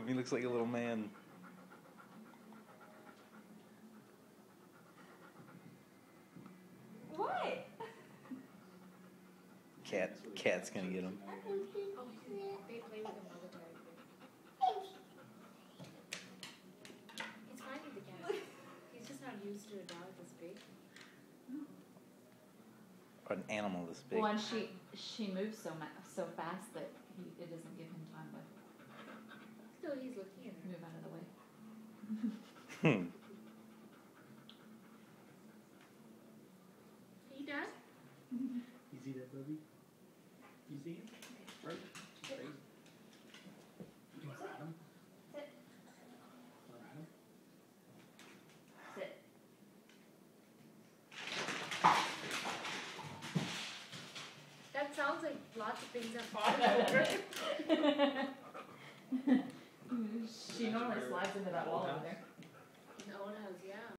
him. He looks like a little man. What? Cat's gonna get him. They play with him all the time. He's fine with the cat. He's just not used to a dog this big. Or an animal this big. Well, and she moves so fast that it doesn't give him time to Still, he's looking at her. move out of the way. Are you done? You see that, Bubby? You see it? Right? Crazy. You want to ride him? Sit. Want to ride him? Sit. That sounds like lots of things have fallen over. She normally slides into that wall over there. In the old house, yeah.